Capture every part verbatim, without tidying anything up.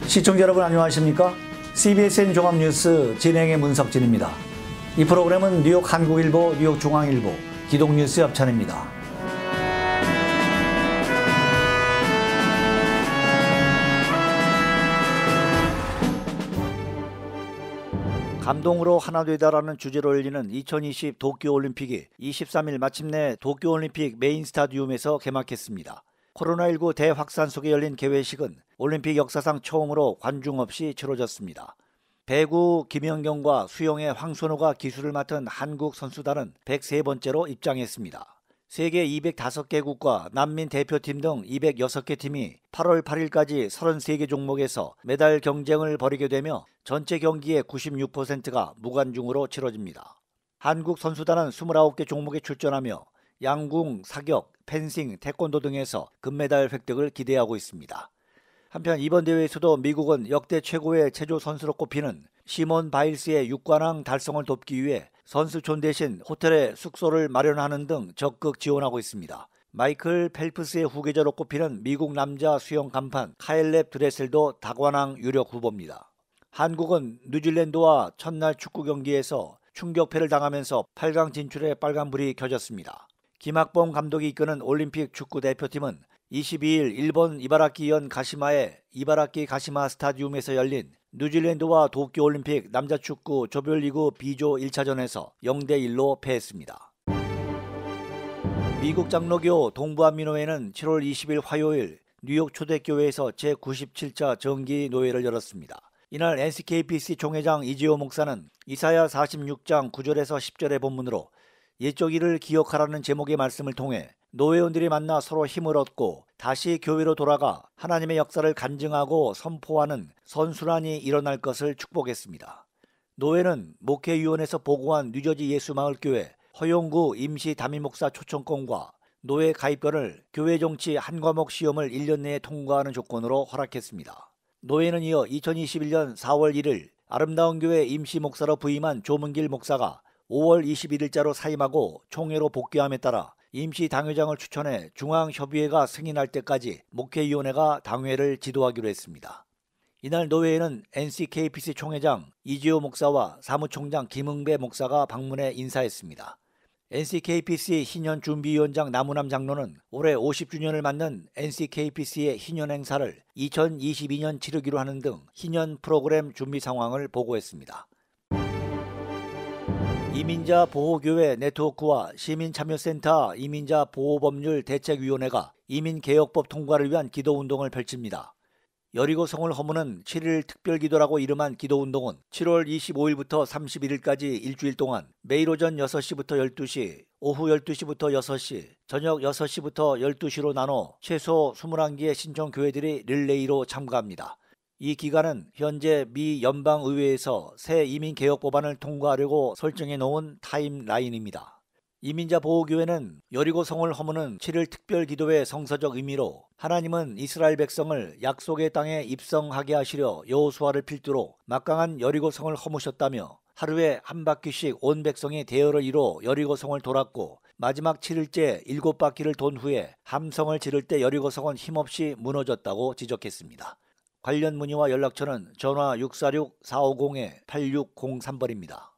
시청자 여러분 안녕하십니까? 씨비에스엔 종합뉴스 진행의 문석진입니다. 이 프로그램은 뉴욕 한국일보, 뉴욕 중앙일보, 기동뉴스 협찬입니다. 감동으로 하나 되다라는 주제로 열리는 이천이십 도쿄올림픽이 이십삼 일 마침내 도쿄올림픽 메인 스타디움에서 개막했습니다. 코로나십구 대확산 속에 열린 개회식은 올림픽 역사상 처음으로 관중 없이 치러졌습니다. 배구 김연경과 수영의 황선우가 기술을 맡은 한국 선수단은 백삼 번째로 입장했습니다. 세계 이백오 개국과 난민 대표팀 등 이백육 개 팀이 팔월 팔일까지 삼십삼 개 종목에서 메달 경쟁을 벌이게 되며 전체 경기의 구십육 퍼센트가 무관중으로 치러집니다. 한국 선수단은 이십구 개 종목에 출전하며 양궁, 사격, 펜싱, 태권도 등에서 금메달 획득을 기대하고 있습니다. 한편 이번 대회에서도 미국은 역대 최고의 체조 선수로 꼽히는 시몬 바일스의 육관왕 달성을 돕기 위해 선수촌 대신 호텔에 숙소를 마련하는 등 적극 지원하고 있습니다. 마이클 펠프스의 후계자로 꼽히는 미국 남자 수영 간판 카일렙 드레셀도 다관왕 유력 후보입니다. 한국은 뉴질랜드와 첫날 축구 경기에서 충격패를 당하면서 팔 강 진출에 빨간불이 켜졌습니다. 김학범 감독이 이끄는 올림픽 축구 대표팀은 이십이일 일본 이바라키현 가시마의 이바라키 가시마 스타디움에서 열린 뉴질랜드와 도쿄올림픽 남자축구 조별리그 B조 일 차전에서 영 대 일로 패했습니다. 미국 장로교 동부안민노회는 칠월 이십일 화요일 뉴욕 초대교회에서 제구십칠 차 정기노회를 열었습니다. 이날 엔씨케이피씨 총회장 이재호 목사는 이사야 사십육 장 구 절에서 십 절의 본문으로 옛적 일을 기억하라는 제목의 말씀을 통해 노회원들이 만나 서로 힘을 얻고 다시 교회로 돌아가 하나님의 역사를 간증하고 선포하는 선순환이 일어날 것을 축복했습니다. 노회는 목회위원회에서 보고한 뉴저지 예수마을교회 허용구 임시 담임목사 초청권과 노회 가입권을 교회 정치 한 과목 시험을 일 년 내에 통과하는 조건으로 허락했습니다. 노회는 이어 이천이십일 년 사월 일일 아름다운 교회 임시 목사로 부임한 조문길 목사가 오월 이십일일자로 사임하고 총회로 복귀함에 따라 임시 당회장을 추천해 중앙협의회가 승인할 때까지 목회위원회가 당회를 지도하기로 했습니다. 이날 노회에는 엔씨케이피씨 총회장 이재호 목사와 사무총장 김응배 목사가 방문해 인사했습니다. 엔씨케이피씨 희년준비위원장 나무남 장로는 올해 오십 주년을 맞는 엔씨케이피씨의 희년 행사를 이천이십이 년 치르기로 하는 등 희년 프로그램 준비 상황을 보고했습니다. 이민자 보호교회 네트워크와 시민참여센터 이민자 보호법률 대책위원회가 이민개혁법 통과를 위한 기도운동을 펼칩니다. 여리고성을 허무는 칠일 특별기도라고 이름한 기도운동은 칠월 이십오일부터 삼십일일까지 일주일 동안 매일 오전 여섯 시부터 열두 시, 오후 열두 시부터 여섯 시, 저녁 여섯 시부터 열두 시로 나눠 최소 이십일 개의 신청교회들이 릴레이로 참가합니다. 이 기간은 현재 미 연방의회에서 새 이민개혁 법안을 통과하려고 설정해 놓은 타임라인입니다. 이민자 보호교회는 여리고성을 허무는 칠일 특별기도의 성서적 의미로 하나님은 이스라엘 백성을 약속의 땅에 입성하게 하시려 여호수아를 필두로 막강한 여리고성을 허무셨다며 하루에 한 바퀴씩 온 백성이 대열을 이뤄 여리고성을 돌았고 마지막 칠일째 일곱 바퀴를 돈 후에 함성을 지를 때 여리고성은 힘없이 무너졌다고 지적했습니다. 관련 문의와 연락처는 전화 육사육 사오공 팔육공삼 번입니다.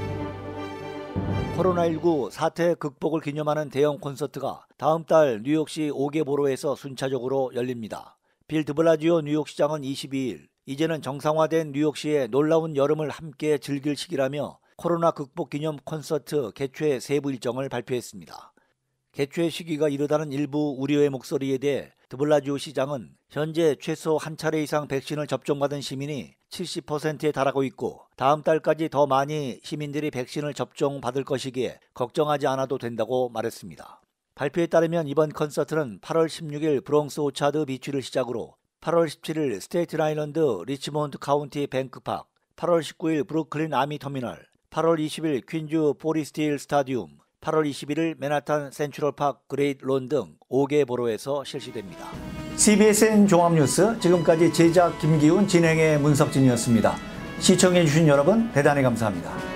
코로나십구 사태 극복을 기념하는 대형 콘서트가 다음 달 뉴욕시 오게보로에서 순차적으로 열립니다. 빌 드블라지오 뉴욕시장은 이십이일 이제는 정상화된 뉴욕시의 놀라운 여름을 함께 즐길 시기라며 코로나 극복 기념 콘서트 개최 세부 일정을 발표했습니다. 개최 시기가 이르다는 일부 우려의 목소리에 대해 드블라지오 시장은 현재 최소 한 차례 이상 백신을 접종받은 시민이 칠십 퍼센트에 달하고 있고 다음 달까지 더 많이 시민들이 백신을 접종받을 것이기에 걱정하지 않아도 된다고 말했습니다. 발표에 따르면 이번 콘서트는 팔월 십육일 브롱스 오차드 비치를 시작으로 팔월 십칠일 스테이튼 아일랜드 리치몬드 카운티 뱅크팍, 팔월 십구일 브루클린 아미터미널, 팔월 이십일 퀸즈 포리스틸 스타디움, 팔월 이십일일 맨하탄 센트럴파크 그레이트 론 등 오 개 보로에서 실시됩니다. 씨비에스엔 종합뉴스 지금까지 제작 김기훈 진행의 문석진이었습니다. 시청해주신 여러분 대단히 감사합니다.